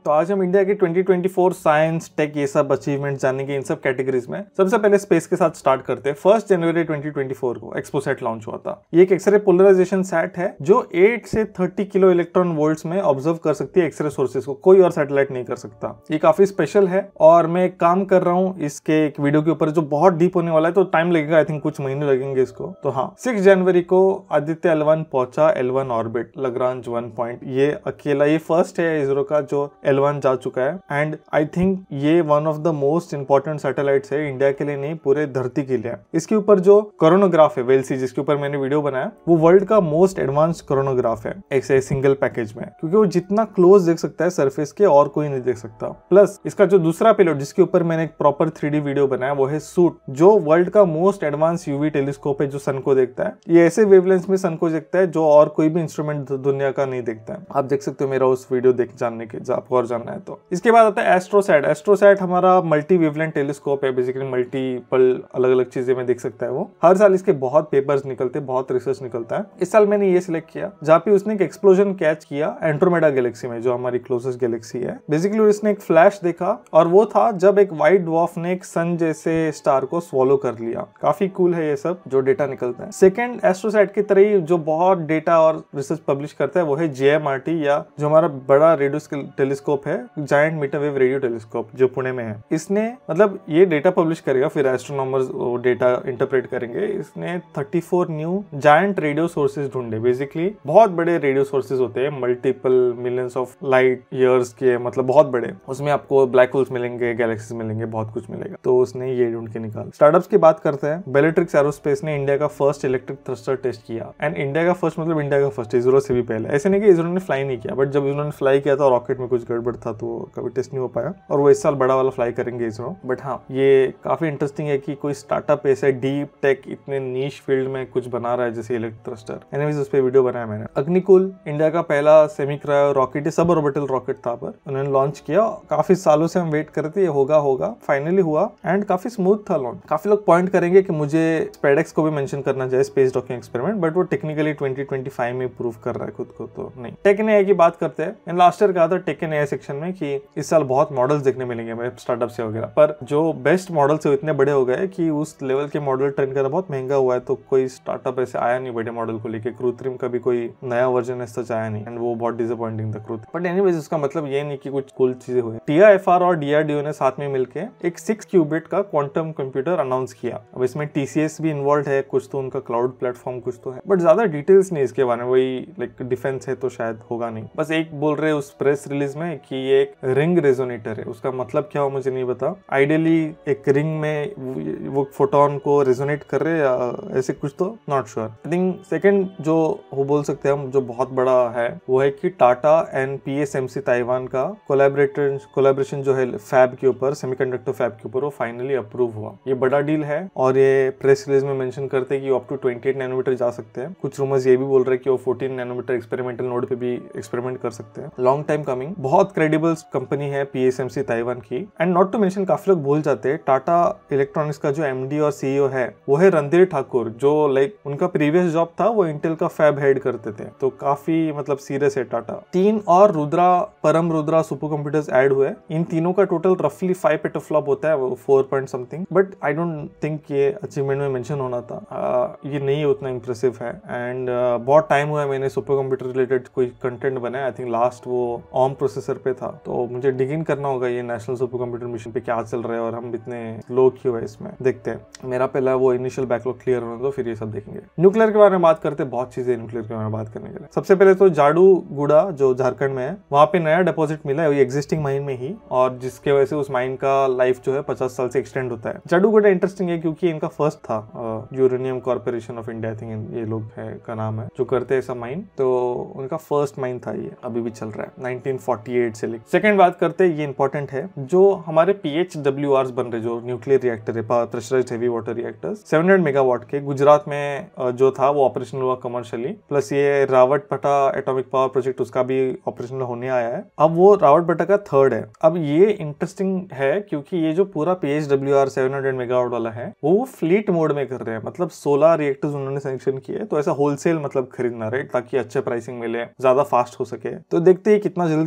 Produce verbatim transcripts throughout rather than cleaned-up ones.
तो आज हम इंडिया की twenty twenty four science tech ये सब अचीवमेंट जानेंगे इन सब कैटेगरीज में। सबसे पहले स्पेस के साथ स्टार्ट करते हैं। फर्स्ट जनवरी ट्वेंटी ट्वेंटी फोर को एक्सपोसैट लॉन्च हुआ था। ये एक एक्सरे पोलराइजेशन सैट है जो एट से थर्टी किलो इलेक्ट्रॉन वोल्ट्स में ऑब्जर्व कर सकती है एक्सरे सोर्सेज को। कोई और सैटेलाइट नहीं कर सकता। ये काफी स्पेशल है और मैं एक काम कर रहा हूँ इसके एक वीडियो के ऊपर जो बहुत डीप होने वाला है, तो टाइम लगेगा, आई थिंक कुछ महीने लगेंगे इसको। तो हाँ, सिक्स जनवरी को आदित्य एल वन पहुंचा, L one orbit Lagrange one point. ये अकेला ये फर्स्ट है इसरो का जो एल वन जा चुका है एंड आई थिंक ये one of the most important satellites है इंडिया के लिए नहीं, पूरे धरती के लिए। इसके ऊपर जो कोरोनोग्राफ है वेलसी, जिसके ऊपर मैंने वीडियो बनाया, वो वर्ल्ड का मोस्ट एडवांस कोरोनोग्राफ है एक से सिंगल पैकेज में, क्योंकि वो जितना क्लोज देख सकता है सरफेस के और कोई नहीं देख सकता। प्लस इसका जो दूसरा पेलोड जिसके ऊपर मैंने एक प्रॉपर थ्री डी वीडियो बनाया वो है सूट, जो वर्ल्ड का मोस्ट एडवांस यूवी टेलीस्कोप है जो सन को देखता है। ये ऐसे वेवलेंथ में सन को देखता है जो और कोई भी इंस्ट्रूमेंट दुनिया का नहीं देखता है। आप देख सकते हो मेरा उस वीडियो देख जानने के, आपको और जानना है तो। इसके बाद आता है एस्ट्रोसैट। एस्ट्रोसैट हमारा मल्टी वेवलेंथ टेलीस्कोप है, बेसिकली मल्टीपल अलग अलग चीजें में देख सकता है वो। हर साल इसके बहुत पेपर्स निकलते हैं, बहुत रिसर्च निकलता है। इस साल मैंने ये सिलेक्ट किया जहाँ पे उसने एक एक्सप्लोजन कैच किया एंड्रोमेडा गैलेक्सी में, जो हमारी क्लोजेस्ट गैलेक्सी है। बेसिकली उसने एक फ्लैश देखा और वो था जब एक व्हाइट ड्वार्फ ने एक सन जैसे स्टार को स्वॉलो कर लिया। काफी कूल है ये सब जो डेटा निकलता है। सेकेंड एस्ट्रोसैट की तरह ही जो बहुत डेटा और रिसर्च पब्लिश करता है वो है जे एम आर टी, या जो हमारा बड़ा रेडियो टेलीस्कोप है, जायंट मीटरवेव रेडियो टेलीस्कोप जो पुणे में है। इसने मतलब ये डेटा पब्लिश करेगा, फिर एस्ट्रोनॉमर्स वो डेटा इंटरप्रेट करेंगे। इसने thirty four new giant radio sources ढूंढे। बेसिकली बहुत बड़े रेडियो सोर्सेज होते हैं, multiple millions of light years के, मतलब बहुत बड़े। उसमें आपको ब्लैक होल्स मिलेंगे, गैलेक्सीज मिलेंगे, बहुत कुछ मिलेगा। तो उसने ये ढूंढ के निकाला। स्टार्टअप्स की बात करते हैं। बेलेट्रिक्स एरोस्पेस ने इंडिया का फर्स्ट इलेक्ट्रिक थ्रस्टर टेस्ट किया। एंड इंडिया का फर्स्ट मतलब इंडिया का फर्स्ट, इसरो से भी पहले। ऐसे नहीं कि इसरो ने फ्लाई नहीं किया, बट जब इन्होंने फ्लाई किया था रॉकेट में कुछ गड़बड़ था तो कभी टेस्ट नहीं हो पाया, और वो इस साल बड़ा वाला फ्लाई करेंगे इसरो। बट हाँ, ये काफी इंटरेस्टिंग है कि कोई स्टार्टअप ऐसे डीप टेक इतने नीश फील्ड में कुछ बना रहा है जैसे इलेक्ट्रिक थ्रस्टर। एनीवेज उस पे वीडियो बनाया मैंने। अग्निकुल इंडिया का पहला semi cryo rocket, sub orbital rocket था, पर उन्होंने लॉन्च किया। काफी सालों से हम वेट करते ये होगा होगा फाइनली हुआ एंड काफी स्मूथ था लॉन्च। काफी लोग पॉइंट करेंगे कि मुझे स्पेडेक्स को भी मेंशन करना चाहिए, स्पेस डॉकिंग एक्सपेरिमेंट, बट वो टेक्निकली ट्वेंटी ट्वेंटी फाइव में प्रूव कर रहा है खुद को, तो नहीं। टेक एंड एआई की बात करते हैं। लास्ट ईयर कहा था टेक एंड एआई सेक्शन में कि इस साल बहुत मॉडल्स देखने मिलेंगे हमें स्टार्टअप से वगैरह, पर जो बेस्ट मॉडल्स है इतने बड़े हो गए कि उस लेवल के मॉडल ट्रेन करना बहुत महंगा हुआ है, तो कोई स्टार्टअप ऐसे आया नहीं बड़े मॉडल को लेके। कृत्रिम का भी कोई नया वर्जन ऐसा आया नहीं एंड वो बहुत डिसअपॉइंटिंग था कृत्रिम। बट एनीवेज उसका मतलब ये नहीं कि कुछ कूल चीजें हुई। टी आई एफ आर और डी आर डी ओ ने साथ में मिलकर एक सिक्स क्यूबिट का क्वांटम कंप्यूटर अनाउंस किया। अब इसमें टी सी एस भी इन्वॉल्व है, कुछ तो उनका क्लाउड प्लेटफॉर्म कुछ तो है, बट ज्यादा डिटेल्स नहीं इसके बारे में। वही लाइक डिफेंस है तो शायद होगा नहीं। बस एक बोल रहे उस प्रेस रिलीज में कि ये एक रिंग रेजोनेटर है। उसका मतलब क्या हो मुझे नहीं पता। आइडियली एक रिंग में वो फोटोन को रेजोनेट कर रहे या ऐसे कुछ, तो not sure. I think second जो वो बोल सकते हैं हम जो बहुत बड़ा है वो है कि Tata and P S M C Taiwan का कोलैबोरेटर कोलैबोरेशन जो है फैब के ऊपर, सेमीकंडक्टर फैब के ऊपर, वो फाइनली अप्रूव हुआ। ये बड़ा डील है और ये प्रेस रिलीज में मेंशन करते हैं कि up to twenty eight nanometre जा सकते हैं। कुछ रूमर्स ये भी बोल रहे हैं कि वो फोर्टीन नैनोमीटर एक्सपेरिमेंटल नोड पे भी एक्सपेरिमेंट कर सकते हैं। Long time coming. बहुत क्रेडिबल कंपनी है P S M C Taiwan की। एंड नॉट टू मेंशन, काफी लोग भूल जाते हैं, टाटा इलेक्ट्रॉनिक्स का जो एम डी और सी ई ओ है वो है रणधीर ठाकुर, जो लाइक उनका प्रीवियस जॉब था वो इंटेल का फैब हेड करते थे, तो काफी मतलब सीरियस है टाटा। तीन और रुद्रा परम रुद्रा सुपर कंप्यूटर्स ऐड हुए। इन तीनों का टोटल रफली फाइव पेटाफ्लॉप होता है, वो four point something, but I don't think ये अचीवमेंट में मेंशन होना था। आ, ये नहीं उतना इंप्रेसिव है। एंड बहुत टाइम हुआ है मैंने सुपर कंप्यूटर रिलेटेड कोई कंटेंट बनाया। आई थिंक लास्ट वो ऑम प्रोसेसर पे था, तो मुझे डिग इन करना होगा ये नेशनल सुपर कंप्यूटर मिशन पे क्या चल रहा है और हम इतने लो क्यों है इसमें। देखते हैं, मेरा पहला वो इनिशियल बैकलॉग क्लियर होने दो, फिर ये सब देखेंगे। न्यूक्लियर के बारे में बात करते हैं, बहुत चीजें न्यूक्लियर के बारे में बात करने के लिए। सबसे पहले तो जाडूगुड़ा जो झारखंड में है, वहां पे नया डिपॉजिट मिला है एग्जिस्टिंग माइन में ही, और जिसके वजह से उस माइन का लाइफ जो है पचास साल से एक्सटेंड होता है। जाडूगुड़ा इंटरेस्टिंग है क्योंकि इनका फर्स्ट था uranium corporation of India, I think ये लोग है का नाम है जो करते हैं सब माइन, तो उनका फर्स्ट माइन था ये, अभी भी चल रहा है नाइनटीन फोर्टी एट से लेकर। सेकंड बात करते हैं, ये इंपॉर्टेंट है, जो हमारे पी एच डब्ल्यू आर बन रहे जो न्यूक्लियर रिएक्टर है, pressurised heavy water reactors, seven hundred megawatt के, गुजरात में जो था वो ऑपरेशनल हुआ कमर्शियली। प्लस ये रावतपटा एटॉमिक पावर प्रोजेक्ट उसका भी ऑपरेशनल होने आया है। अब वो रावतपटा का थर्ड है। अब ये इंटरेस्टिंग है क्योंकि ये जो पूरा P H W R seven hundred megawatt वाला है वो फ्लीट मोड में कर रहे हैं, मतलब सोलह रिएक्टर्स उन्होंने सैंक्शन किए, तो ऐसा होलसेल मतलब खरीदना, राइट, ताकि अच्छे प्राइसिंग मिले, ज्यादा फास्ट हो सके। तो देखते हैं कितना जल्दी होता है,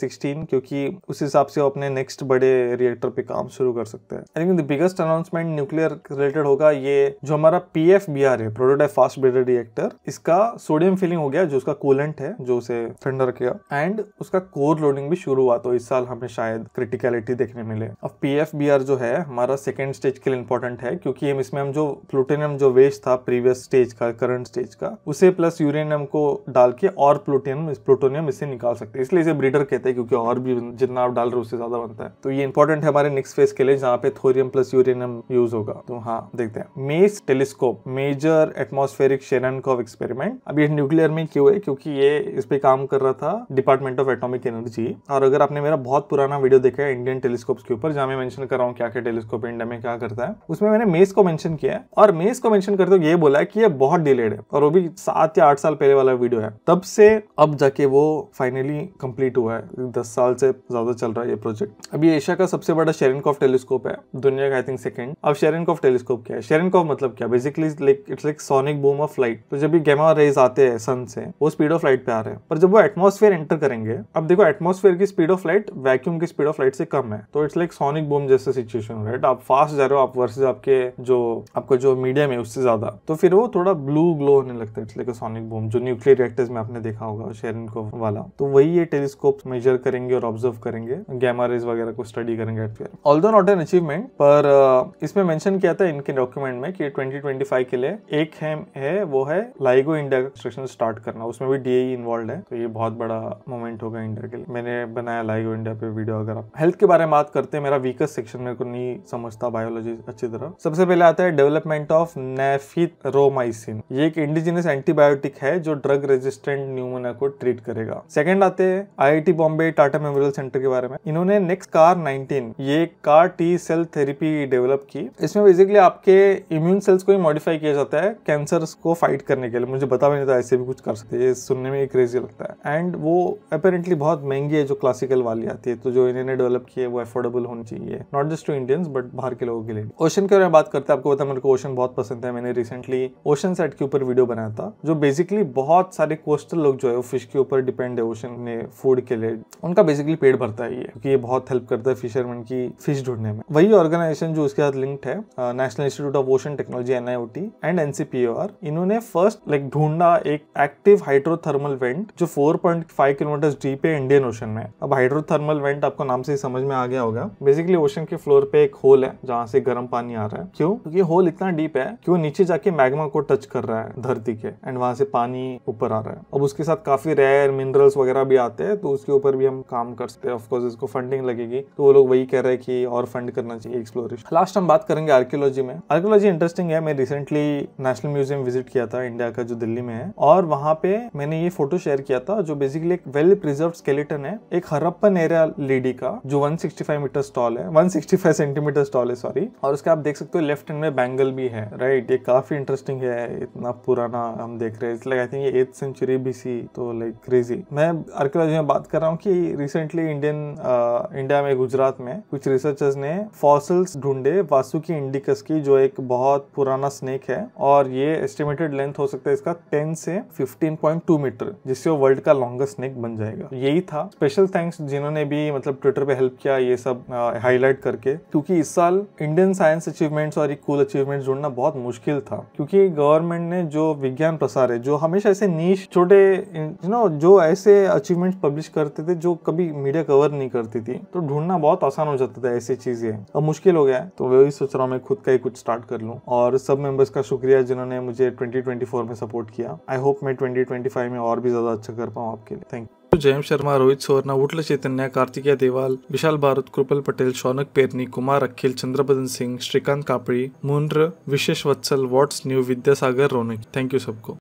सिक्सटीन, क्योंकि उस हिसाब से वो अपने नेक्स्ट बड़े रिएक्टर पे काम शुरू कर सकते हैं। I think the biggest announcement nuclear related होगा ये जो हमारा पी एफ बी आर है, प्रोटोटाइप फास्ट ब्रीडर रिएक्टर, इसका सोडियम फिलिंग हो गया जो उसका कूलेंट है जो उसे ठंडा रखेगा, एंड उसका कोर लोडिंग भी शुरू हुआ, तो इस साल हमें शायद क्रिटिकलिटी देखने मिले। अब पी एफ बी आर जो है हमारा सेकेंड स्टेज के लिए इंपॉर्टेंट है, क्योंकि हम इसमें हम जो प्लूटोनियम जो वेस्ट था प्रीवियस स्टेज का, करंट स्टेज का, उसे प्लस यूरेनियम को डाल के और प्लूटोनियम प्लूटोनियम इससे निकाल सकते हैं, इसलिए इसे ब्रीडर कहते हैं, क्योंकि और भी जितना आप डाल रहे हो उससे ज्यादा बनता है। तो ये इंपॉर्टेंट है हमारे नेक्स्ट फेज के लिए जहाँ पे थोरियम प्लस यूरेनियम यूज होगा। तो हाँ देखते हैं। MACE telescope, major atmospheric Cherenkov experiment. अब ये न्यूक्लियर में क्यों है, क्योंकि ये इस पे काम कर रहा था डिपार्टमेंट ऑफ एटॉमिक एनर्जी। और अगर आपने मेरा बहुत पुराना वीडियो देखा है इंडियन टेलीस्कोप के ऊपर, जहाँ मैं मेंशन कर रहा हूँ क्या क्या टेलीस्कोप इंडिया में क्या करता है, उसमें मैंने मेस को मेंशन किया है, और मेस को मेंशन करते हुए ये बोला है कि ये बहुत डिलेड है, और वो भी सात या आठ साल पहले वाला वीडियो है। तब से अब जाके वो फाइनली कंप्लीट हुआ है, दस साल से ज्यादा चल रहा है ये प्रोजेक्ट। अभी एशिया का सबसे बड़ा शेरेनकोव टेलीस्कोप है, दुनिया का आई थिंक सेकंड। अब शेरेनकोव टेलीस्कोप क्या है? शेरेनकोव मतलब क्या? Basically like it's like sonic boom of light. तो जब भी गैमा रेज आते हैं सन से, वो स्पीड ऑफ लाइट पे आ रहे हैं, पर जब वो एटमॉस्फेयर एंटर करेंगे, अब देखो एटमॉस्फेयर की स्पीड ऑफ लाइट वैक्यूम की स्पीड ऑफ लाइट से कम है, तो इट्स लाइक सोनिक बूम जैसा सिचुएशन, राइट? आप फास्ट जा रहे हो, आप वर्सेस आपके जो आपका जो मीडियम है उससे ज्यादा, तो फिर वो थोड़ा ब्लू ग्लो होने लगता है। It's like a sonic boom, जो न्यूक्लियर रिएक्टर्स में आपने देखा होगा शेरेनकोव वाला। तो वही ये टेलीस्कोप मेजर करेंगे और ऑब्जर्व करेंगे, गैमा रेज वगैरह को स्टडी करेंगे atmosphere. Although not an achievement, पर इसमें मेंशन किया था इनके डॉक्यूमेंट में कि ट्वेंटी ट्वेंटी फाइव के लिए एक है, है वो है लाइगो इंडिया कंस्ट्रक्शन स्टार्ट करना, उसमें भी डी ए ई इन्वॉल्व है, तो ये बहुत बड़ा मोमेंट होगा इंडिया के लिए। मैंने बनाया लाइगो इंडिया पे वीडियो। अगर आप हेल्थ के बारे में बात करते हैं, मेरा वीकेस्ट सेक्शन मेरे को नहीं समझता बायोलॉजी अच्छी तरह। सबसे पहले आता है डेवलपमेंट ऑफ नेफिथरोमाइसिन, ये एक इंडिजिनस एंटीबायोटिक है जो ड्रग रेजिस्टेंट न्यूमोनिया को ट्रीट करेगा। सेकंड आते हैं I I T Bombay Tata memorial centre के बारे में। इन्होंने नेक्स्ट कार नाइनटीन, ये CAR T cell therapy develop की। इसमें बेसिकली आपके इम्यून सेल्स को ही मॉडिफाई किया जाता है कैंसर को फाइट करने के लिए। मुझे पता भी नहीं था ऐसे भी कुछ कर सकते हैं, ये सुनने में क्रेजी लगता है। एंड वो अपेरेंटली बहुत महंगी है जो क्लासिकल वाली आती है, तो जो इन्होंने डेवलप की है वो अफोर्डेबल होनी चाहिए, not just to Indians but बाहर के लोगों के लिए। ओशन के बारे में बात करते हैं, आपको पता है मेरे को ओशन बहुत पसंद है। मैंने रिसेंटली ओशन सेट के ऊपर वीडियो बनाया था, जो बेसिकली बहुत सारे कोस्टल लोग जो है वो फिश के ऊपर डिपेंड है ओशन में फूड के लिए, उनका बेसिकली पेट भरता है ये, क्योंकि ये बहुत हेल्प करता है फिशरमैन की फिश ढूंढने में। वही ऑर्गेनाइजेशन जो उसके साथ लिंक्ड है, national institute of ocean technology N I O T and N C P O R, इन्होंने फर्स्ट लाइक ढूंढा एक एक्टिव हाइड्रोथर्मल वेंट जो four point five kilometre deep है इंडियन ओशन में। अब हाइड्रोथर्मल वेंट आपको नाम से ही समझ में आ गया होगा, बेसिकली ओशन के फ्लोर पे एक होल है जहाँ से गर्म पानी आ रहा है। क्यों? क्योंकि होल इतना डीप है कि वो नीचे जाके मैग्मा को टच कर रहा है धरती के, एंड वहां से पानी ऊपर आ रहा है। अब उसके साथ काफी रेयर मिनरल्स वगैरह भी आते हैं, तो उसके ऊपर भी हम काम कर सकते हैं। ऑफ कोर्स इसको फंडिंग लगेगी, तो वो लोग वही कह रहे हैं कि और फंड करना चाहिए एक्सप्लोरेशन। लास्ट हम बात करेंगे आर्कियोलॉजी में। आर्कियोलॉजी इंटरेस्टिंग है। मैं रिसेंटली नेशनल म्यूजियम विजिट किया था इंडिया का, जो दिल्ली में है, और वहां पे मैंने ये फोटो शेयर किया था जो बेसिकली एक वेल प्रिजर्व्ड स्केलेटन है एक हरप्पन एरिया लेडी का, जो one sixty five metre tall है, one sixty five centimetre tall है सॉरी। और उसका आप देख सकते हो लेफ्ट हैंड में बैंगल भी है, राइट? ये काफी इंटरेस्टिंग है, इतना पुराना हम देख रहे हैं। लाइक आई थिंक ये एथ सेंचुरी बीसी, तो लाइक क्रेजी। मैं आर्कियोलॉजी में बात कर रहा हूँ कि रिसेंटली इंडियन इंडिया में गुजरात में कुछ रिसर्चर्स ने फॉसिल्स ढूंढे वासुकी इंडिकस की, जो एक बहुत पुराना स्नेक है, और ये एस्टिमेटेड लेंथ हो सकता है इसका टेन से फिफ्टीन पॉइंट टू मीटर, जिससे वो वर्ल्ड का लॉन्गेस्ट स्नेक बन जाएगा। यही था। स्पेशल थैंक्स जिन्होंने भी मतलब ट्विटर पे हेल्प किया ये सब हाईलाइट करके, क्योंकि इस साल इंडियन साइंस अचीवमेंट्स और कूल अचीवमेंट्स ढूंढना बहुत मुश्किल था, क्योंकि गवर्नमेंट ने जो विज्ञान प्रसार है, जो हमेशा ऐसे नीश छोटे यू नो जो ऐसे अचीवमेंट्स पब्लिश करते थे जो कभी मीडिया कवर नहीं करती थी, तो ढूंढना बहुत आसान हो जाता था ऐसी चीजें। अब मुश्किल हो गया है, तो वही सोच रहा हूँ मैं खुद का ही कुछ स्टार्ट कर लूँ। और सब मेंबर्स का शुक्रिया जिन्होंने मुझे ट्वेंटी ट्वेंटी फोर में सपोर्ट किया। आई होप मैं ट्वेंटी ट्वेंटी फाइव में और भी ज्यादा अच्छा कर पाऊँ आपके लिए। Thank you. जयम शर्मा, रोहित सोरना, उटल चैतन्य, कार्तिकेय देवाल, विशाल Bharat, Kripal Patel, Shaunak Perni, Kumar Akhil, Chandrabadan Singh, Shrikant Kapadi, Mundra, Vishesh Vatsal, what's new, Vidyasagar, Ronik. Thank you सबको।